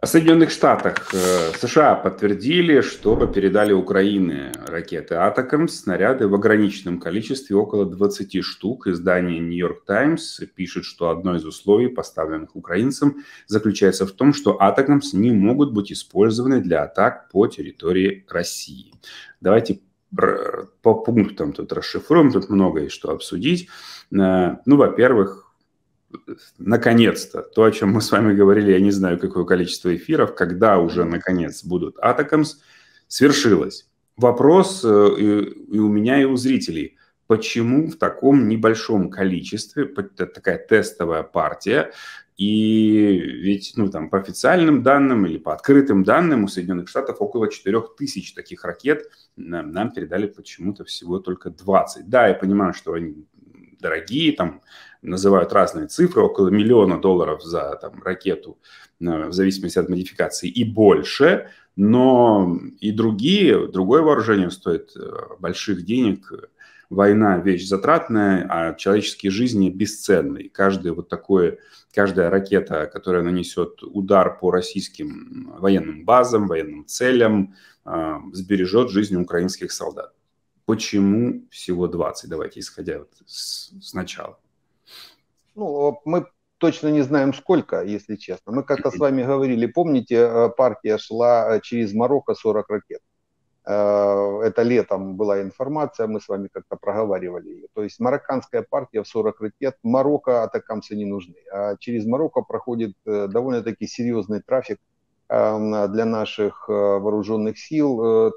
В Соединенных Штатах США подтвердили, что передали Украине ракеты «Атакамс», снаряды в ограниченном количестве, около 20 штук. Издание «Нью-Йорк Таймс» пишет, что одно из условий, поставленных украинцам, заключается в том, что «Атакамс» не могут быть использованы для атак по территории России. Давайте по пунктам тут расшифруем, тут много есть что обсудить. Ну, во-первых, наконец-то, то, о чем мы с вами говорили, я не знаю, какое количество эфиров, когда уже, наконец, будут Атакамс, свершилось. Вопрос и у меня, и у зрителей. Почему в таком небольшом количестве, это такая тестовая партия, и ведь, ну, там, по официальным данным или по открытым данным у Соединенных Штатов около 4000 таких ракет нам передали почему-то всего только 20. Да, я понимаю, что они дорогие, там, называют разные цифры, около $1 миллиона за там, ракету, в зависимости от модификации, и больше, но и другое вооружение стоит больших денег. Война – вещь затратная, а человеческие жизни бесценны. Каждая ракета, которая нанесет удар по российским военным базам, военным целям, сбережет жизнь украинских солдат. Почему всего 20? Давайте, исходя сначала. Ну, мы точно не знаем сколько, если честно. Мы как-то с вами говорили, помните, партия шла через Марокко 40 ракет. Это летом была информация, мы с вами как-то проговаривали ее. То есть марокканская партия в 40 ракет, Марокко атакамсы не нужны. А через Марокко проходит довольно-таки серьезный трафик для наших вооруженных сил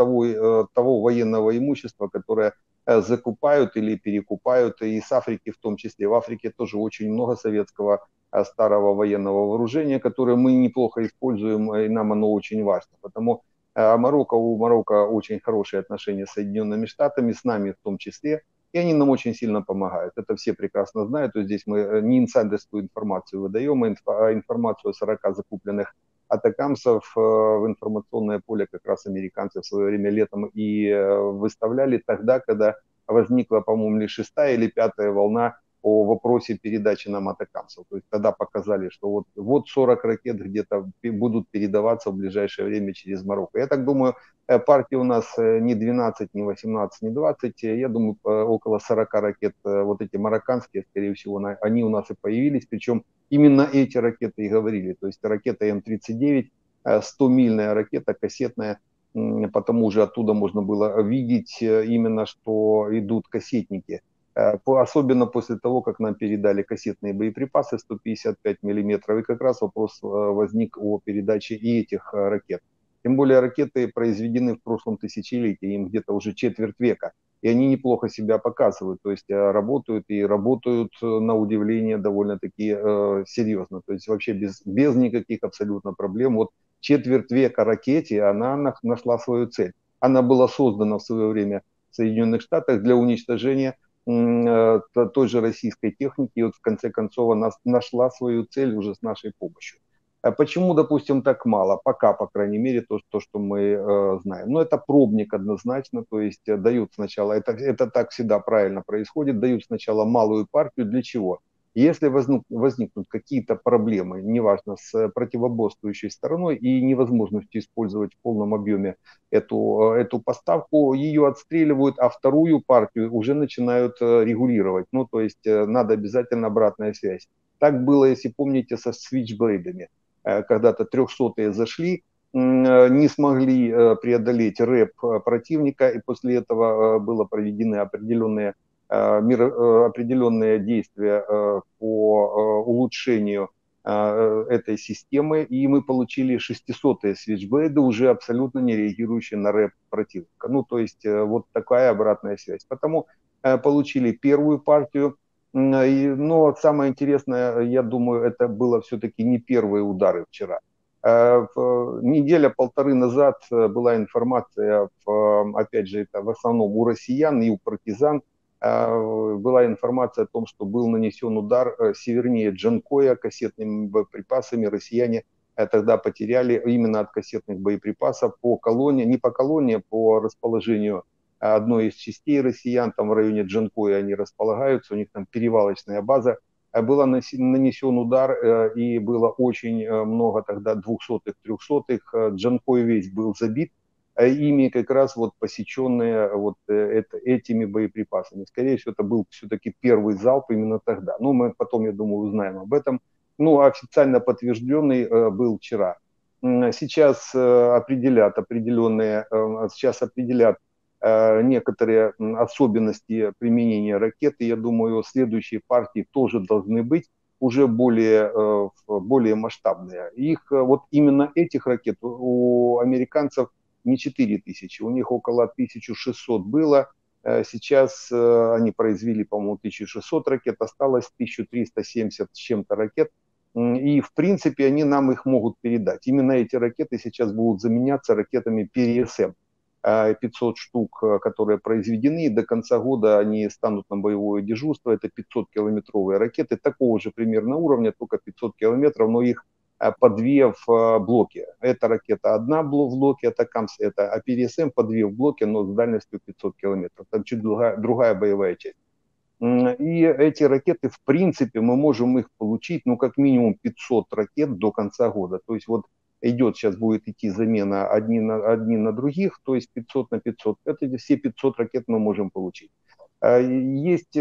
того военного имущества, которое закупают или перекупают, и с Африки в том числе. В Африке тоже очень много советского старого военного вооружения, которое мы неплохо используем, и нам оно очень важно. Потому у Марокко очень хорошие отношения с Соединенными Штатами, с нами в том числе, и они нам очень сильно помогают. Это все прекрасно знают. То есть здесь мы не инсайдерскую информацию выдаем, а информацию о 40 закупленных атакамсов в информационное поле как раз американцы в свое время летом и выставляли тогда, когда возникла, по-моему, ли 6-я или 5-я волна о вопросе передачи нам атакамсов. То есть тогда показали, что вот 40 ракет где-то будут передаваться в ближайшее время через Марокко. Я так думаю, партии у нас не 12, не 18, не 20, я думаю, около 40 ракет, вот эти марокканские, скорее всего, они у нас и появились, причем именно эти ракеты и говорили. То есть ракета М-39, 100-мильная ракета, кассетная, потому уже оттуда можно было видеть именно, что идут кассетники. Особенно после того, как нам передали кассетные боеприпасы 155 миллиметров, и как раз вопрос возник о передаче и этих ракет. Тем более ракеты произведены в прошлом тысячелетии, им где-то уже четверть века, и они неплохо себя показывают, то есть работают и работают на удивление довольно-таки серьезно, то есть вообще без никаких абсолютно проблем. Вот четверть века ракете, она нашла свою цель. Она была создана в свое время в Соединенных Штатах для уничтожения той же российской техники, и вот в конце концов она нашла свою цель уже с нашей помощью. Почему, допустим, так мало? Пока, по крайней мере, то что мы знаем. Но это пробник однозначно, то есть дают сначала, это так всегда правильно происходит, дают сначала малую партию. Для чего? Если возникнут какие-то проблемы, неважно, с противоборствующей стороной и невозможностью использовать в полном объеме эту поставку, ее отстреливают, а вторую партию уже начинают регулировать. Ну, то есть надо обязательно обратная связь. Так было, если помните, со свитчблейдами. Когда-то 300-е зашли, не смогли преодолеть рэп противника, и после этого было проведены определенные действия по улучшению этой системы, и мы получили 600-е свитчблейды, уже абсолютно не реагирующие на рэп противника. Ну, то есть вот такая обратная связь. Потому получили первую партию, но самое интересное, я думаю, это было все-таки не первые удары вчера. Неделя-полторы назад была информация, опять же, это в основном у россиян и у партизан, была информация о том, что был нанесен удар севернее Джанкоя кассетными боеприпасами. Россияне тогда потеряли именно от кассетных боеприпасов по колонне, не по колонне, а по расположению одной из частей россиян, там в районе Джанкоя они располагаются, у них там перевалочная база, был нанесен удар, и было очень много тогда 200-х, 300-х. Джанкой весь был забит, ими как раз вот посеченные вот этими боеприпасами. Скорее всего, это был все-таки первый залп именно тогда. Ну, мы потом, я думаю, узнаем об этом. Ну, официально подтвержденный был вчера. Сейчас определят некоторые особенности применения ракеты. Я думаю, следующие партии тоже должны быть уже более масштабные. Вот именно этих ракет у американцев не 4000, у них около 1600 было. Сейчас они произвели, по-моему, 1600 ракет, осталось 1370 с чем-то ракет. И, в принципе, они нам их могут передать. Именно эти ракеты сейчас будут заменяться ракетами ПРСМ. 500 штук, которые произведены, и до конца года они станут на боевое дежурство. Это 500-километровые ракеты такого же примерно уровня, только 500 километров, но их по две в блоке. Эта ракета одна в блоке, это КАМС, это АПРСМ по две в блоке, но с дальностью 500 километров. Там чуть другая боевая часть. И эти ракеты, в принципе, мы можем их получить, ну, как минимум 500 ракет до конца года. То есть вот идет, сейчас будет идти замена одни на других, то есть 500 на 500. Это все 500 ракет мы можем получить. Есть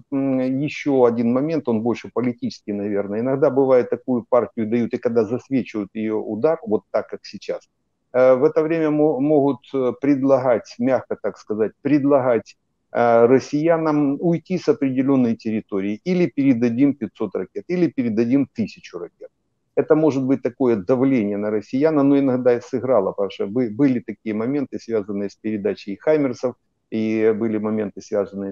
еще один момент, он больше политический, наверное. Иногда бывает, такую партию дают, и когда засвечивают ее удар, вот так, как сейчас, в это время могут предлагать, мягко так сказать, предлагать россиянам уйти с определенной территории. Или передадим 500 ракет, или передадим 1000 ракет. Это может быть такое давление на россиян, но иногда и сыграло, потому что были такие моменты, связанные с передачей «Хаймерсов», и были моменты, связанные с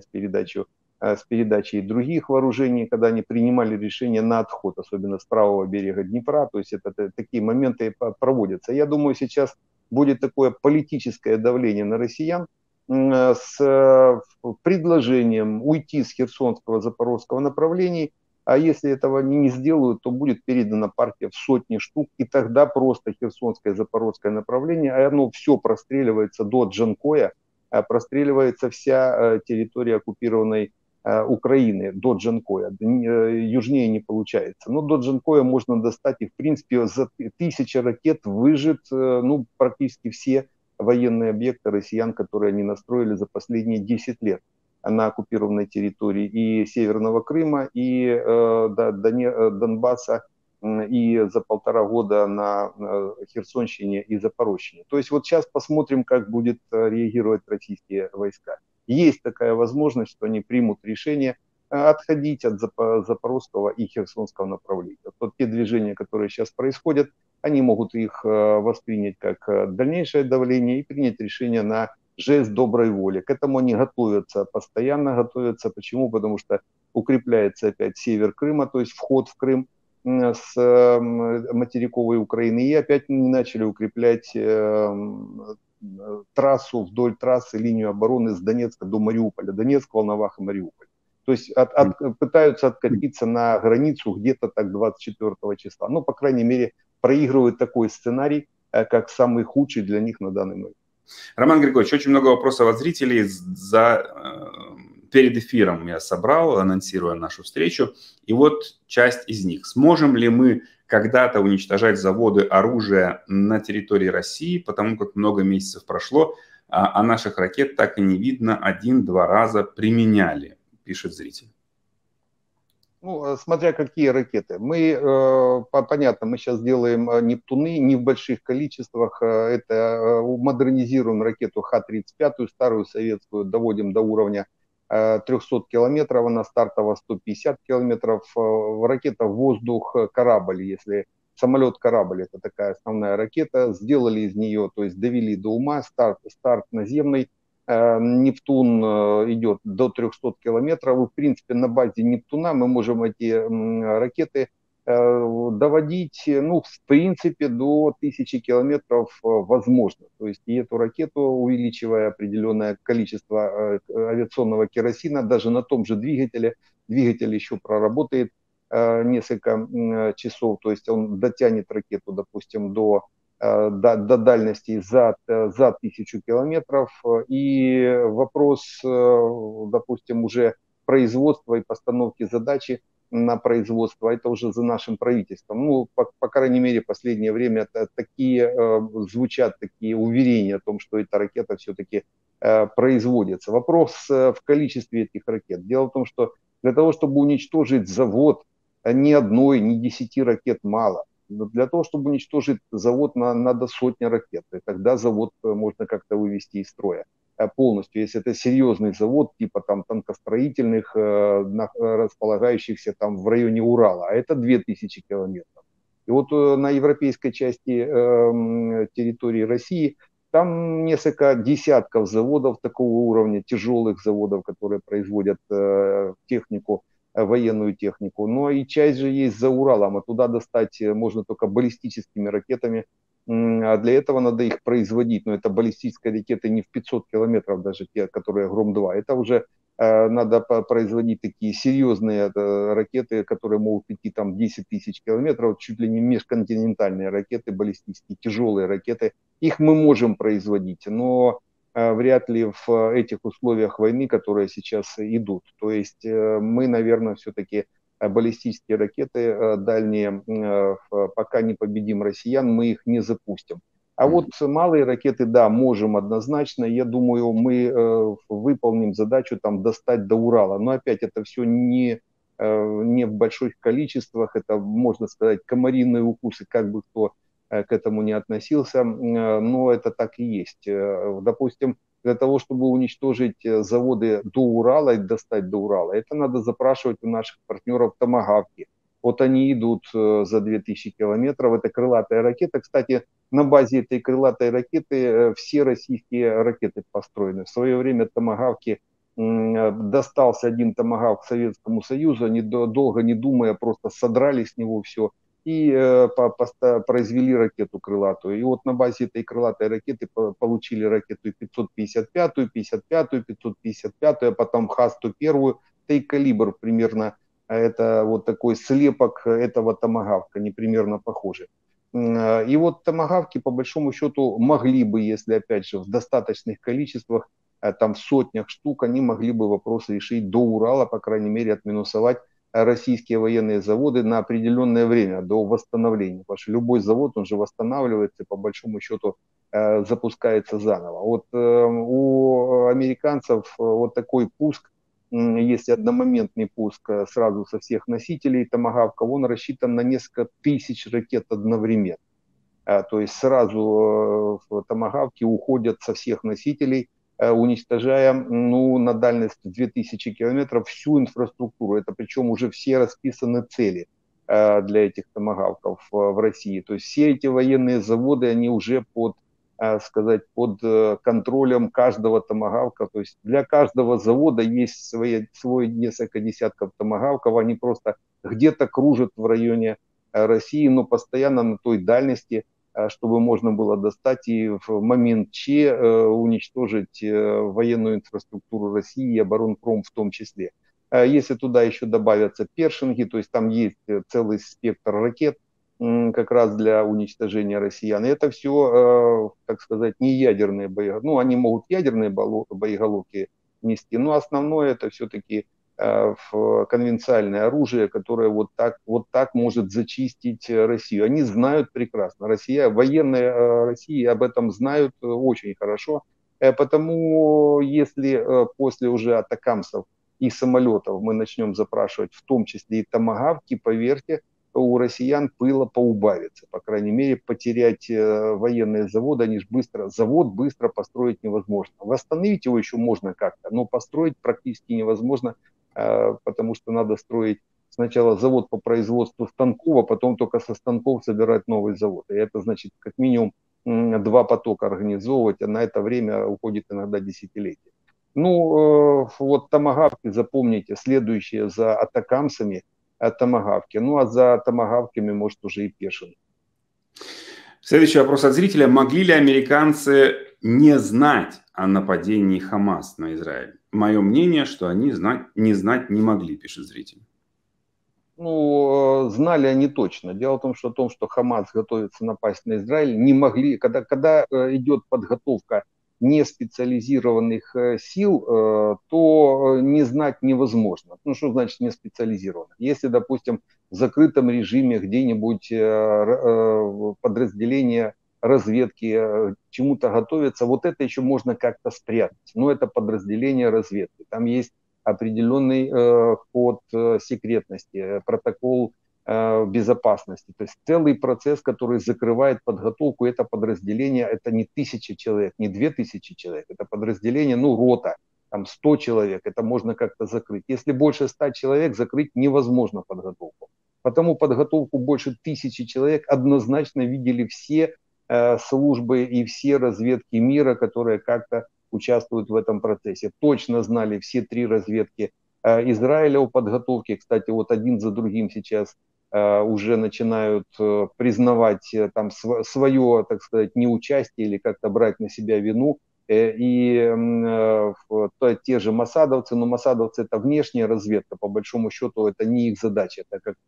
передачей других вооружений, когда они принимали решение на отход, особенно с правого берега Днепра. То есть это такие моменты проводятся. Я думаю, сейчас будет такое политическое давление на россиян с предложением уйти с Херсонского, Запорожского направлений. А если этого не сделают, то будет передана партия в сотни штук, и тогда просто Херсонское, Запорожское направление, а оно все простреливается до Джанкоя, простреливается вся территория оккупированной Украины до Джанкоя. Южнее не получается. Но до Джанкоя можно достать, и в принципе за 1000 ракет выжит ну, практически все военные объекты россиян, которые они настроили за последние 10 лет на оккупированной территории и Северного Крыма, и Донбасса, и за 1,5 года на Херсонщине и Запорожье. То есть вот сейчас посмотрим, как будет реагировать российские войска. Есть такая возможность, что они примут решение отходить от Запорожского и Херсонского направления. Вот те движения, которые сейчас происходят, они могут их воспринять как дальнейшее давление и принять решение на жест доброй воли. К этому они готовятся, постоянно готовятся. Почему? Потому что укрепляется опять север Крыма, то есть вход в Крым с материковой Украины. И опять начали укреплять трассу, вдоль трассы, линию обороны с Донецка до Мариуполя. Донецк, Волноваха, Мариуполь. То есть пытаются откатиться на границу где-то так 24 числа. Ну, по крайней мере, проигрывают такой сценарий, как самый худший для них на данный момент. Роман Григорьевич, очень много вопросов от зрителей. Перед эфиром я собрал, анонсируя нашу встречу. И вот часть из них. Сможем ли мы когда-то уничтожать заводы оружия на территории России, потому как много месяцев прошло, а наших ракет так и не видно, 1-2 раза применяли, пишет зритель. Ну, смотря какие ракеты. Понятно, мы сейчас делаем Нептуны не в больших количествах. Это модернизируем ракету Х-35, старую советскую, доводим до уровня 300 километров, она стартовая 150 километров. Ракета воздух-корабль, если самолет-корабль, это такая основная ракета. Сделали из нее, то есть довели до ума, старт наземный. Нептун идет до 300 километров. И, в принципе, на базе Нептуна мы можем эти ракеты доводить, ну, в принципе, до 1000 километров возможно. То есть и эту ракету, увеличивая определенное количество авиационного керосина, даже на том же двигателе, двигатель еще проработает несколько часов, то есть он дотянет ракету, допустим, до дальности за 1000 километров. И вопрос, допустим, уже производства и постановки задачи на производство, это уже за нашим правительством. Ну, по крайней мере, в последнее время звучат такие уверения о том, что эта ракета все-таки производится. Вопрос в количестве этих ракет. Дело в том, что для того, чтобы уничтожить завод, ни одной, ни 10 ракет мало. Для того, чтобы уничтожить завод, надо сотни ракет. И тогда завод можно как-то вывести из строя полностью. Если это серьезный завод, типа там танкостроительных, располагающихся там в районе Урала, а это 2000 километров. И вот на европейской части территории России там несколько десятков заводов такого уровня, тяжелых заводов, которые производят технику, военную технику. Но и часть же есть за Уралом, а туда достать можно только баллистическими ракетами. А для этого надо их производить. Но это баллистические ракеты не в 500 километров, даже те, которые Гром-2. Это уже надо производить такие серьезные ракеты, которые могут идти там 10 тысяч километров, чуть ли не межконтинентальные ракеты, баллистические, тяжелые ракеты. Их мы можем производить, но вряд ли в этих условиях войны, которые сейчас идут. То есть мы, наверное, все-таки баллистические ракеты дальние, пока не победим россиян, мы их не запустим. А вот малые ракеты, да, можем однозначно. Я думаю, мы выполним задачу там достать до Урала. Но опять это все не в больших количествах. Это, можно сказать, комариные укусы, как бы кто к этому не относился. Но это так и есть. Допустим, для того, чтобы уничтожить заводы до Урала и достать до Урала, это надо запрашивать у наших партнеров томагавки. Вот они идут за 2000 километров. Это крылатая ракета. Кстати, на базе этой крылатой ракеты все российские ракеты построены. В свое время томагавки, достался один томагавк Советскому Союзу, они долго не думая просто содрали с него все и произвели ракету крылатую. И вот на базе этой крылатой ракеты получили ракету 555-ю, 55-ю, 555-ю, а потом Х-101, и калибр примерно, это вот такой слепок этого томагавка, они примерно похожи. И вот томагавки, по большому счету, могли бы, если, опять же, в достаточных количествах, там в сотнях штук, они могли бы вопрос решить до Урала, по крайней мере, отминусовать российские военные заводы на определенное время, до восстановления. Потому что любой завод, он же восстанавливается, по большому счету, запускается заново. Вот у американцев вот такой пуск, если одномоментный пуск сразу со всех носителей томагавка, он рассчитан на несколько тысяч ракет одновременно. То есть сразу томагавки уходят со всех носителей, уничтожая на дальность 2000 километров всю инфраструктуру. Это причем уже все расписаны цели для этих томагавков в России. То есть все эти военные заводы, они уже под контролем каждого томагавка. То есть для каждого завода есть свой несколько десятков томагавков. Они просто где-то кружат в районе России, но постоянно на той дальности, чтобы можно было достать и в момент Ч уничтожить военную инфраструктуру России и оборонпром в том числе. Если туда еще добавятся першинги, то есть там есть целый спектр ракет как раз для уничтожения россиян. И это все, так сказать, не ядерные боеголовки. Ну, они могут ядерные боеголовки нести, но основное это все-таки конвенциальное оружие, которое вот так может зачистить Россию. Они знают прекрасно. Военные России об этом знают очень хорошо. Потому если после уже атакамсов и самолетов мы начнем запрашивать в том числе и томагавки, поверьте, у россиян пыла поубавится. По крайней мере, потерять военные заводы, завод быстро построить невозможно. Восстановить его еще можно как-то, но построить практически невозможно, потому что надо строить сначала завод по производству станков, а потом только со станков собирать новый завод. И это значит как минимум 2 потока организовывать, а на это время уходит иногда десятилетия. Ну, вот томагавки, запомните, следующие за атакамсами томагавки. Ну, а за томагавками, может, уже и пешим. Следующий вопрос от зрителя. Могли ли американцы не знать о нападении Хамас на Израиль? Мое мнение, что они не знать не могли, пишет зритель. Ну, знали они точно. Дело в том, что Хамас готовится напасть на Израиль, не могли, когда идет подготовка неспециализированных сил, то не знать невозможно. Ну, что значит неспециализированных? Если, допустим, в закрытом режиме где-нибудь подразделение разведки чему-то готовятся, вот это еще можно как-то спрятать. Но это подразделение разведки. Там есть определенный код секретности, протокол безопасности. То есть целый процесс, который закрывает подготовку. Это подразделение, это не 1000 человек, не 2000 человек. Это подразделение, ну, рота, там 100 человек. Это можно как-то закрыть. Если больше 100 человек, закрыть невозможно подготовку. Потому подготовку больше 1000 человек однозначно видели все службы и все разведки мира, которые как-то участвуют в этом процессе. Точно знали все 3 разведки Израиля о подготовке. Кстати, вот один за другим сейчас уже начинают признавать там свое, так сказать, неучастие или как-то брать на себя вину. И те же масадовцы, но масадовцы это внешняя разведка, по большому счету это не их задача, так как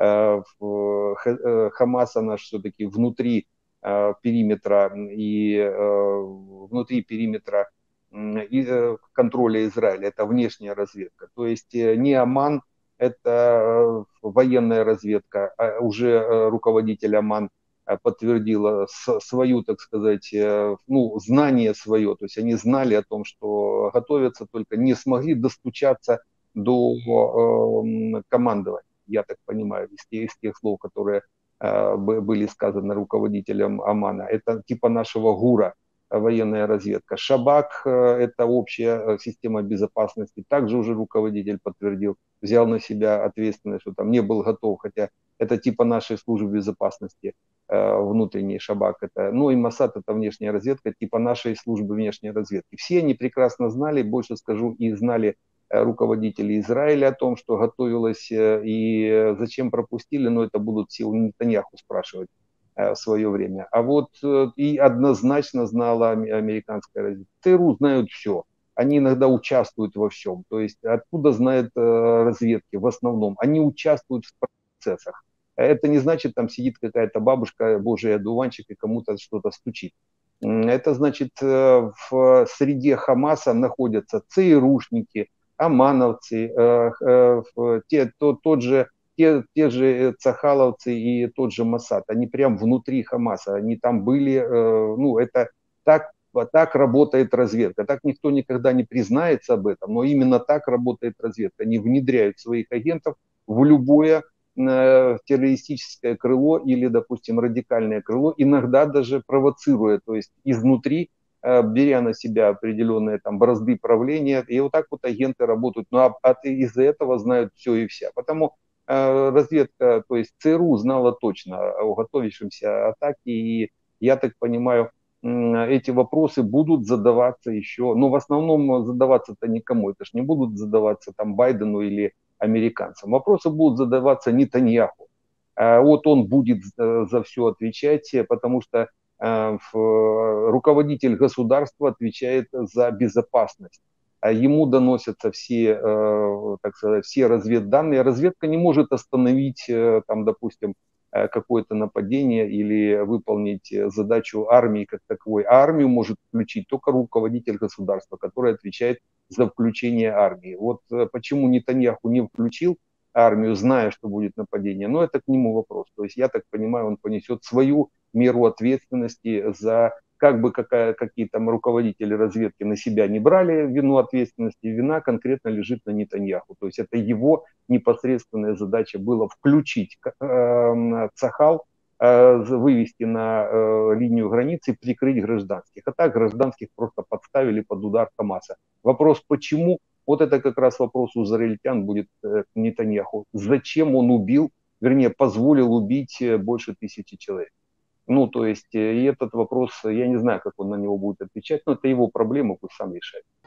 Хамас, она все-таки внутри периметра и внутри периметра контроля Израиля, это внешняя разведка. То есть не Оман, это военная разведка, а уже руководитель Оман подтвердила свою, так сказать, ну, знание свое, то есть они знали о том, что готовятся, только не смогли достучаться до командования, я так понимаю, из тех слов, которые были сказаны руководителем Омана. Это типа нашего ГУРа, военная разведка. Шабак – это общая система безопасности. Также уже руководитель подтвердил, взял на себя ответственность, что там не был готов, хотя это типа нашей службы безопасности внутренний Шабак. Это, ну и Моссад – это внешняя разведка, типа нашей службы внешней разведки. Все они прекрасно знали, больше скажу, и знали руководители Израиля о том, что готовилось и зачем пропустили, но это будут все у Нетаньяху спрашивать в свое время. А вот и однозначно знала американская разведка. ЦРУ знают все. Они иногда участвуют во всем. То есть откуда знают разведки в основном? Они участвуют в процессах. Это не значит, там сидит какая-то бабушка, божий одуванчик, и кому-то что-то стучит. Это значит, в среде Хамаса находятся ЦРУшники, омановцы, те же цахаловцы и тот же Моссад, они прям внутри Хамаса, они там были, ну это так работает разведка, так никто никогда не признается об этом, но именно так работает разведка, они внедряют своих агентов в любое террористическое крыло или, допустим, радикальное крыло, иногда даже провоцируя, то есть изнутри беря на себя определенные там бразды правления, и вот так вот агенты работают. Ну, из-за этого знают все и вся. Потому разведка, то есть ЦРУ знала точно о готовящемся атаке, и я так понимаю, эти вопросы будут задаваться еще, но в основном задаваться-то никому, это ж не будут задаваться там Байдену или американцам. Вопросы будут задаваться Нетаньяху. Вот он будет за все отвечать, потому что руководитель государства отвечает за безопасность. Ему доносятся все, так сказать, все разведданные. Разведка не может остановить, там, допустим, какое-то нападение или выполнить задачу армии как таковой. А армию может включить только руководитель государства, который отвечает за включение армии. Вот почему Нетаньяху не включил армию, зная, что будет нападение, но это к нему вопрос. То есть я так понимаю, он понесет свою меру ответственности за, как бы какие там руководители разведки на себя не брали вину ответственности, вина конкретно лежит на Нетаньяху. То есть это его непосредственная задача была включить Цахал, вывести на линию границы и прикрыть гражданских. А так гражданских просто подставили под удар Хамаса. Вопрос, почему? Вот это как раз вопрос у израильтян будет к Нетаньяху. Зачем он убил, вернее, позволил убить больше 1000 человек? Ну, то есть, и этот вопрос, я не знаю, как он на него будет отвечать, но это его проблема, пусть сам решает.